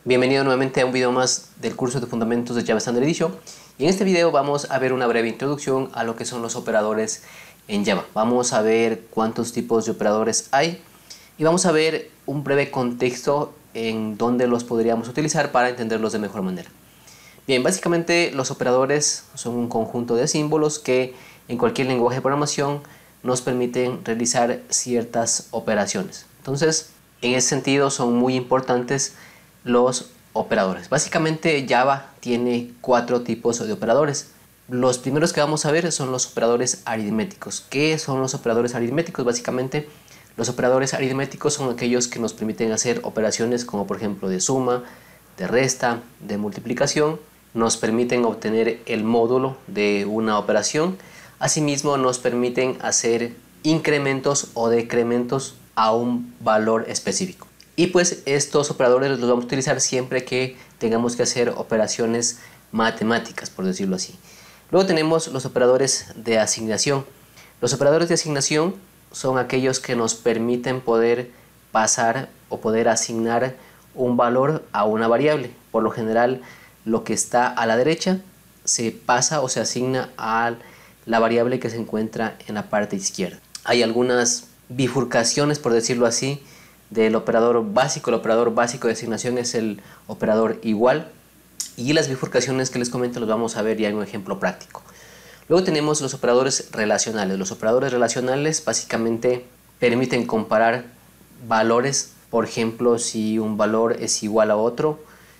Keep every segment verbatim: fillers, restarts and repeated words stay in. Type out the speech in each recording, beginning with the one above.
Bienvenido nuevamente a un video más del curso de Fundamentos de Java Standard Edition. Y en este video vamos a ver una breve introducción a lo que son los operadores en Java. Vamos a ver cuántos tipos de operadores hay y vamos a ver un breve contexto en donde los podríamos utilizar para entenderlos de mejor manera. Bien, básicamente los operadores son un conjunto de símbolos que en cualquier lenguaje de programación nos permiten realizar ciertas operaciones. Entonces, en ese sentido son muy importantes los operadores. Básicamente Java tiene cuatro tipos de operadores. Los primeros que vamos a ver son los operadores aritméticos. ¿Qué son los operadores aritméticos? Básicamente los operadores aritméticos son aquellos que nos permiten hacer operaciones como por ejemplo de suma, de resta, de multiplicación. Nos permiten obtener el módulo de una operación. Asimismo nos permiten hacer incrementos o decrementos a un valor específico. Y pues estos operadores los vamos a utilizar siempre que tengamos que hacer operaciones matemáticas, por decirlo así. Luego tenemos los operadores de asignación. Los operadores de asignación son aquellos que nos permiten poder pasar o poder asignar un valor a una variable. Por lo general, lo que está a la derecha se pasa o se asigna a la variable que se encuentra en la parte izquierda. Hay algunas bifurcaciones, por decirlo así, del operador básico. El operador básico de asignación es el operador igual, y las bifurcaciones que les comento los vamos a ver ya en un ejemplo práctico. Luego tenemos los operadores relacionales. Los operadores relacionales básicamente permiten comparar valores, por ejemplo, si un valor es igual a otro,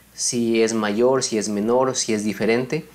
si es mayor, si es menor, si es diferente,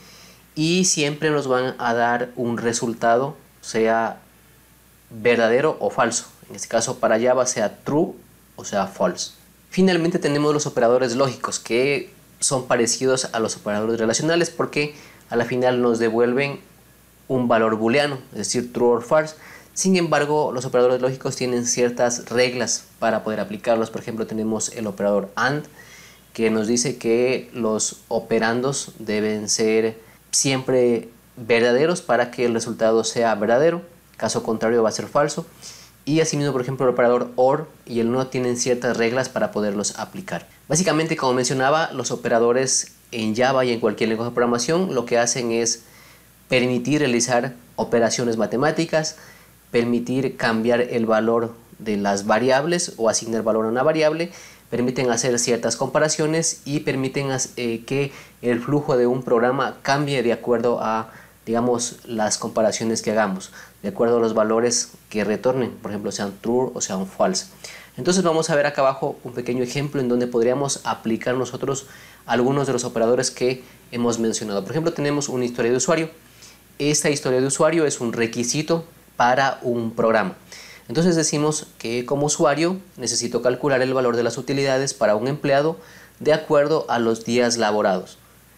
y siempre nos van a dar un resultado, sea verdadero o falso. En este caso para Java sea true o sea false. Finalmente tenemos los operadores lógicos, que son parecidos a los operadores relacionales porque a la final nos devuelven un valor booleano, es decir, true or false. Sin embargo, los operadores lógicos tienen ciertas reglas para poder aplicarlos. Por ejemplo, tenemos el operador AND, que nos dice que los operandos deben ser siempre verdaderos para que el resultado sea verdadero. Caso contrario va a ser falso. Y asimismo, por ejemplo, el operador OR y el NOT tienen ciertas reglas para poderlos aplicar. Básicamente, como mencionaba, los operadores en Java y en cualquier lenguaje de programación lo que hacen es permitir realizar operaciones matemáticas, permitir cambiar el valor de las variables o asignar valor a una variable, permiten hacer ciertas comparaciones y permiten eh, que el flujo de un programa cambie de acuerdo a, digamos, las comparaciones que hagamos, de acuerdo a los valores que retornen, por ejemplo, sean true o sean false. Entonces vamos a ver acá abajo un pequeño ejemplo en donde podríamos aplicar nosotros algunos de los operadores que hemos mencionado. Por ejemplo, tenemos una historia de usuario. Esta historia de usuario es un requisito para un programa. Entonces decimos que como usuario necesito calcular el valor de las utilidades para un empleado de acuerdo a los días laborados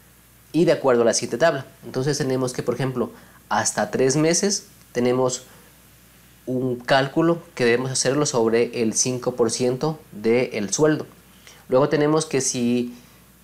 y de acuerdo a la siguiente tabla. Entonces tenemos que, por ejemplo, hasta tres meses tenemos un cálculo que debemos hacerlo sobre el cinco por ciento del sueldo. Luego tenemos que si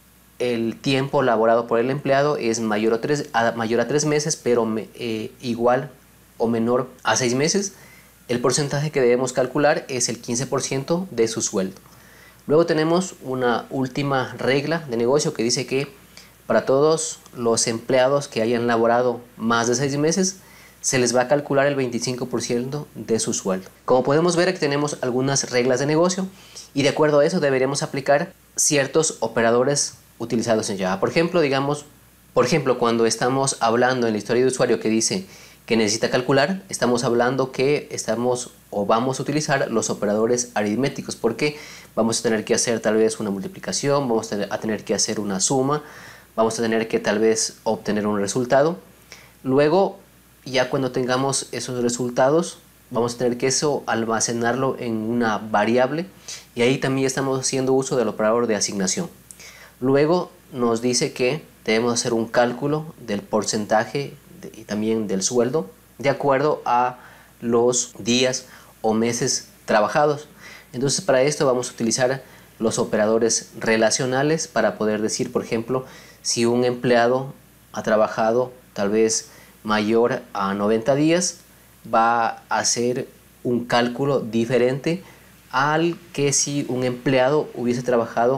el tiempo laborado por el empleado es mayor a tres, a, mayor a tres meses, pero eh, igual o menor a seis meses, el porcentaje que debemos calcular es el quince por ciento de su sueldo. Luego tenemos una última regla de negocio que dice que para todos los empleados que hayan laborado más de seis meses, se les va a calcular el veinticinco por ciento de su sueldo. Como podemos ver, aquí tenemos algunas reglas de negocio y de acuerdo a eso deberíamos aplicar ciertos operadores utilizados en Java. Por ejemplo, digamos, por ejemplo, cuando estamos hablando en la historia de usuario que dice que necesita calcular, estamos hablando que estamos o vamos a utilizar los operadores aritméticos porque vamos a tener que hacer tal vez una multiplicación, vamos a tener que hacer una suma, vamos a tener que tal vez obtener un resultado. Luego, ya cuando tengamos esos resultados, vamos a tener que eso almacenarlo en una variable y ahí también estamos haciendo uso del operador de asignación. Luego nos dice que debemos hacer un cálculo del porcentaje de, y también del sueldo de acuerdo a los días o meses trabajados. Entonces para esto vamos a utilizar los operadores relacionales para poder decir, por ejemplo, si un empleado ha trabajado tal vez mayor a noventa días, va a hacer un cálculo diferente al que si un empleado hubiese trabajado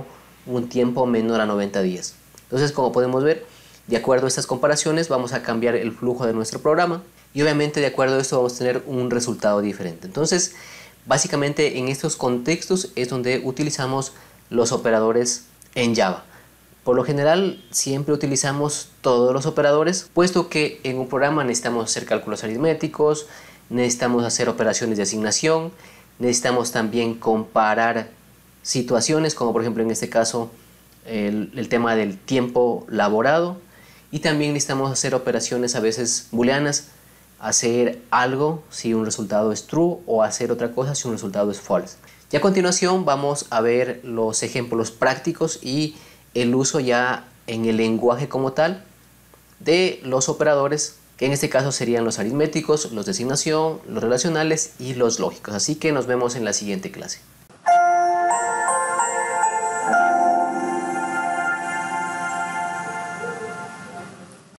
un tiempo menor a noventa días. Entonces, como podemos ver, de acuerdo a estas comparaciones vamos a cambiar el flujo de nuestro programa y obviamente de acuerdo a esto vamos a tener un resultado diferente. Entonces, básicamente en estos contextos es donde utilizamos los operadores en Java. Por lo general siempre utilizamos todos los operadores, puesto que en un programa necesitamos hacer cálculos aritméticos, necesitamos hacer operaciones de asignación, necesitamos también comparar situaciones, como por ejemplo en este caso el, el tema del tiempo laborado, y también necesitamos hacer operaciones a veces booleanas, hacer algo si un resultado es true o hacer otra cosa si un resultado es false. Y a continuación vamos a ver los ejemplos prácticos y el uso ya en el lenguaje como tal de los operadores, que en este caso serían los aritméticos, los de asignación, los relacionales y los lógicos. Así que nos vemos en la siguiente clase.